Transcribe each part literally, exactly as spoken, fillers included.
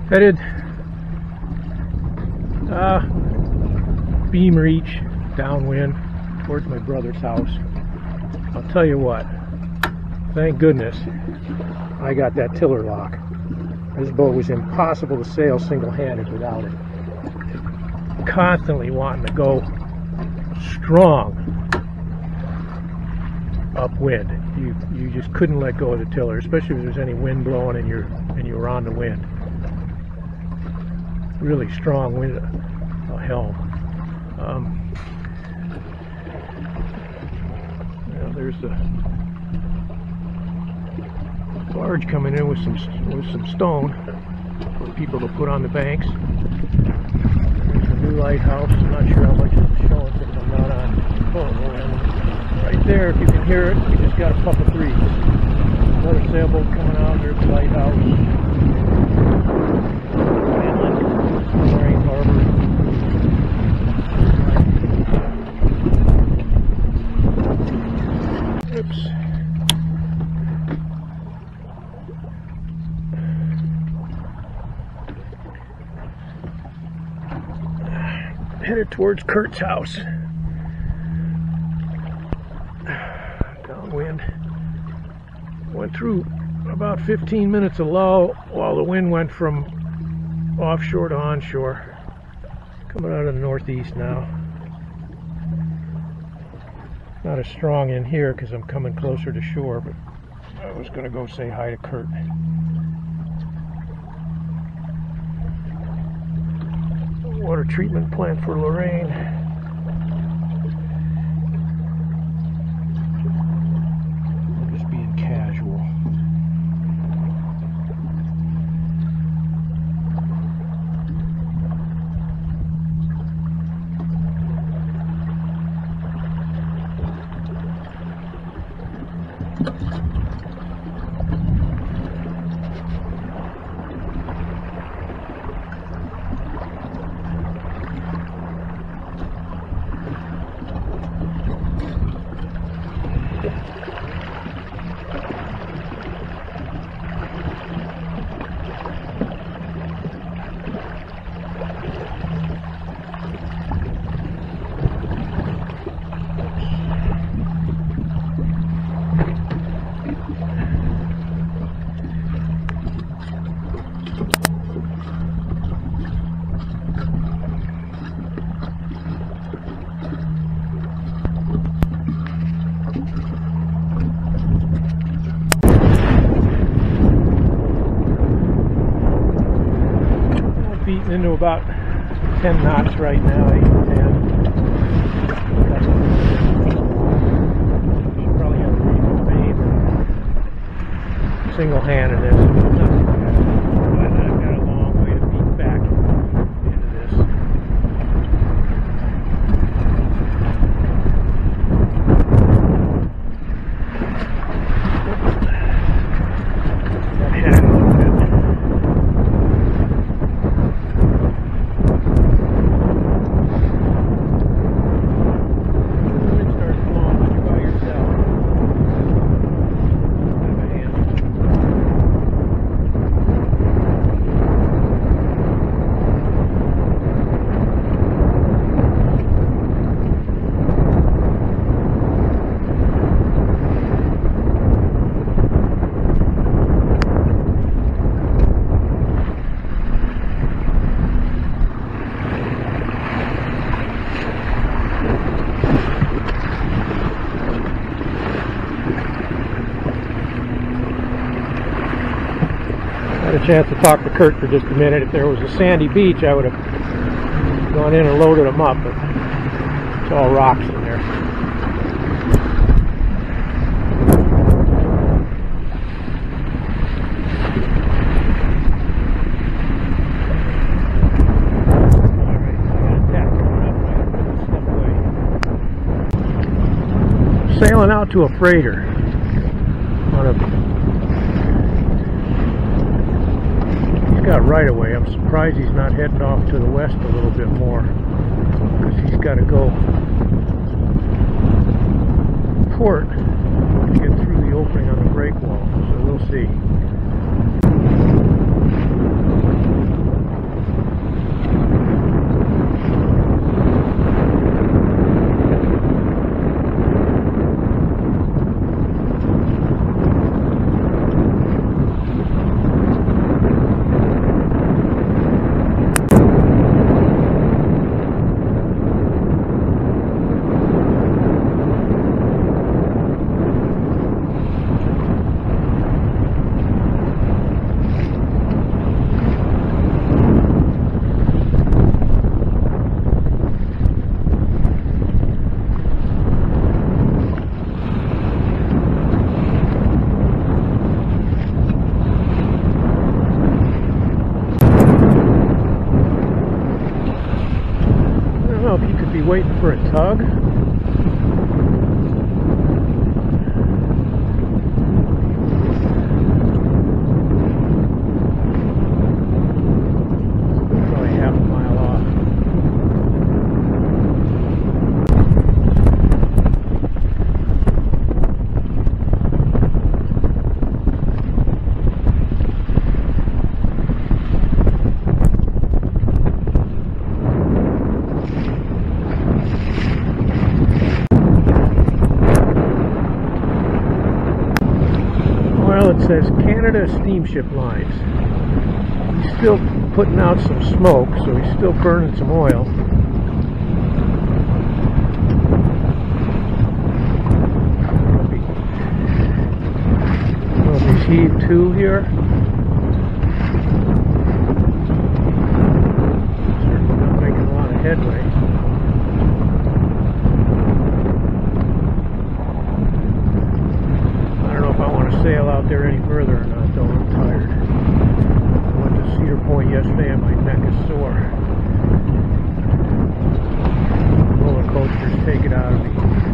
Headed uh, beam reach downwind towards my brother's house. I'll tell you what, thank goodness I got that tiller lock. This boat was impossible to sail single-handed without it. Constantly wanting to go strong upwind. You you just couldn't let go of the tiller, especially if there's any wind blowing and you're and you were on the wind. Really strong wind uh, helm. Um, you know, there's the barge coming in with some with some stone for people to put on the banks. There's the new lighthouse. I'm not sure how much it's showing since I'm not on. Oh, right there, if you can hear it, we just got a puff of breeze. Another sailboat coming out. There's the lighthouse. Inland, Lorain Harbor. Oops. Headed towards Kurt's house. Downwind. Went through about fifteen minutes of lull while the wind went from offshore to onshore. Coming out of the northeast now. Not as strong in here because I'm coming closer to shore, but I was going to go say hi to Kurt. Water treatment plant for Lorain. I'm just being casual. Into about ten knots right now, eight to ten. Should probably have a reasonable bait. Single-handed this. But I've got a long way to beat back into this. Got headed a little bit. A chance to talk to Kurt for just a minute. If there was a sandy beach, I would have gone in and loaded them up, but it's all rocks in there. Alright, sailing out to a freighter on a got right away. I'm surprised he's not heading off to the west a little bit more, because he's got to go port to get through the opening on the breakwall, so we'll see. for a tug. Probably half a mile off. Well, it says Canada Steamship Lines. He's still putting out some smoke, so he's still burning some oil. I don't know if he's heaved to here. Certainly not making a lot of headway. Sail out there any further or not, though. I'm tired. I went to Cedar Point yesterday and my neck is sore. Roller coasters take it out of me.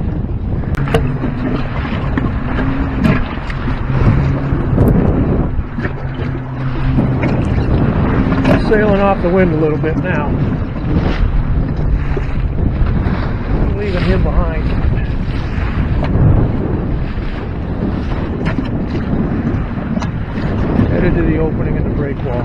Sailing off the wind a little bit now. Leaving him behind. Headed to the opening in the break wall.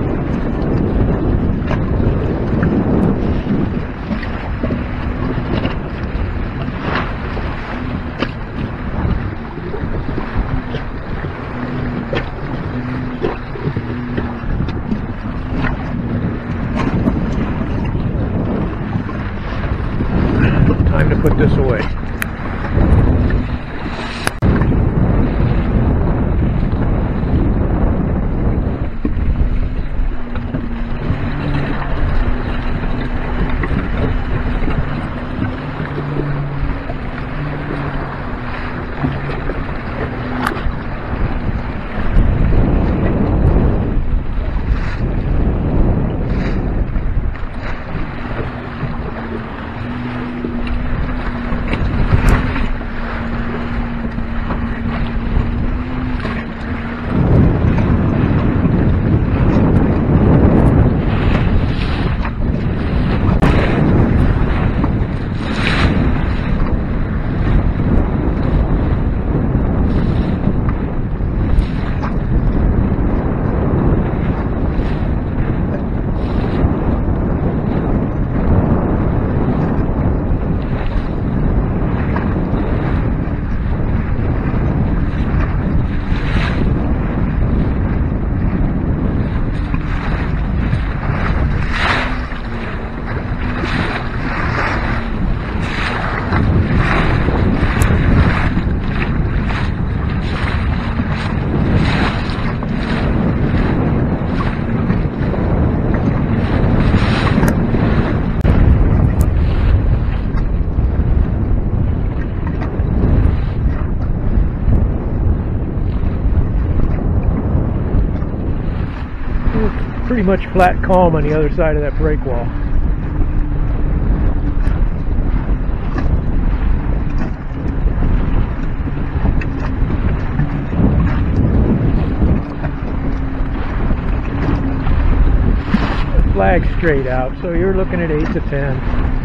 Time to put this away. Pretty much flat calm on the other side of that break wall. Flag straight out, so you're looking at eight to ten.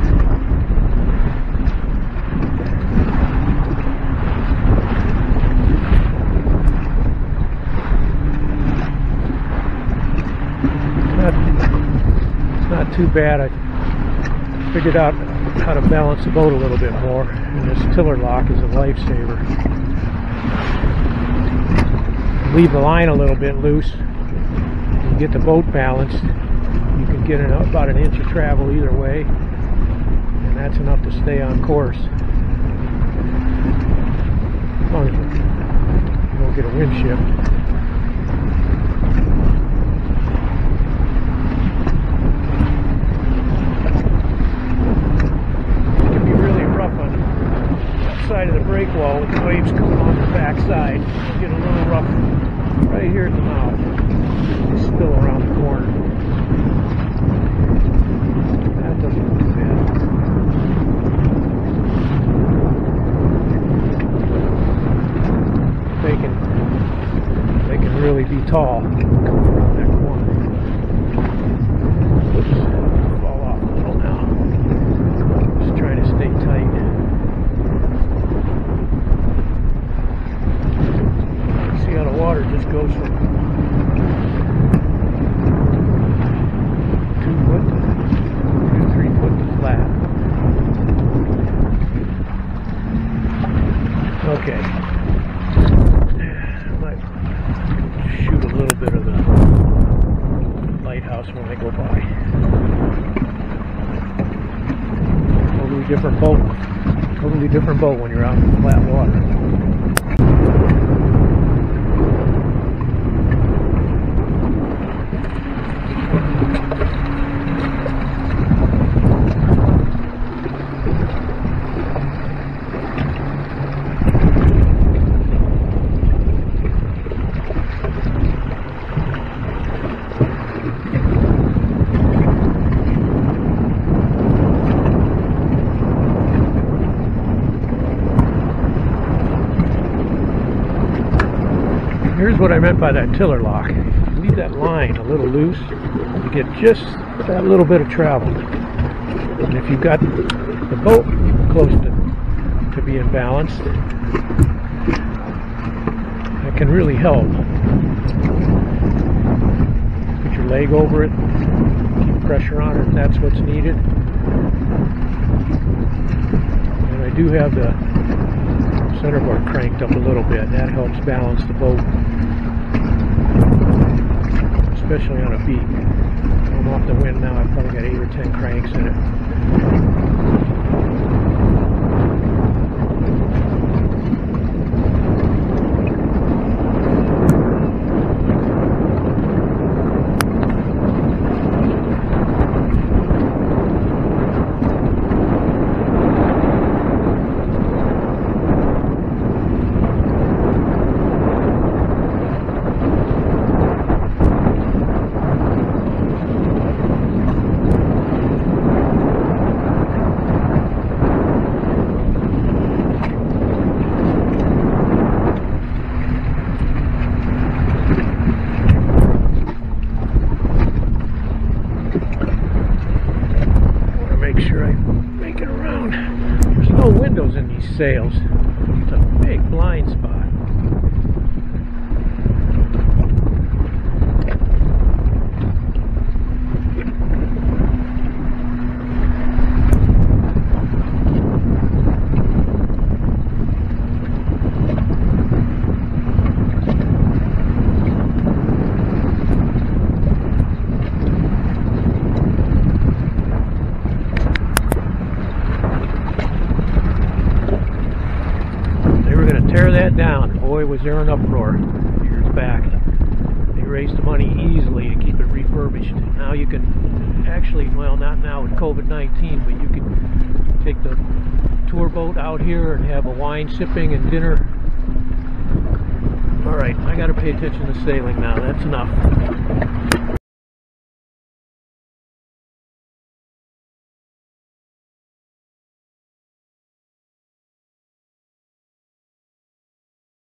Not too bad. I figured out how to balance the boat a little bit more, and this tiller lock is a lifesaver. Leave the line a little bit loose, you get the boat balanced, you can get an, about an inch of travel either way, and that's enough to stay on course. As long as you don't get a wind shift. Side of the break wall with the waves coming off the back side. Get a little rough right here at the mouth. Spill around the corner. That doesn't look bad. tall coming around that corner. Oops, fall off a little now. Just trying to stay tight. See how the water just goes from two foot to two, three foot to flat. Okay. Might shoot a little bit of the lighthouse when I go by. Totally different boat. Totally different boat when you're out in flat water. Here's what I meant by that tiller lock. Leave that line a little loose to get just that little bit of travel. And if you've got the boat close to, to being balanced, that can really help. Put your leg over it, keep pressure on it if that's what's needed. And I do have the centerboard cranked up a little bit. That helps balance the boat, especially on a beat. I'm off the wind now. I've probably got eight or ten cranks in it. In these sails, it's a big blind spot. Tear that down. Boy, was there an uproar years back. They raised the money easily to keep it refurbished. Now you can actually, well, not now with COVID nineteen, but you can take the tour boat out here and have a wine sipping and dinner. Alright, I gotta pay attention to sailing now. That's enough.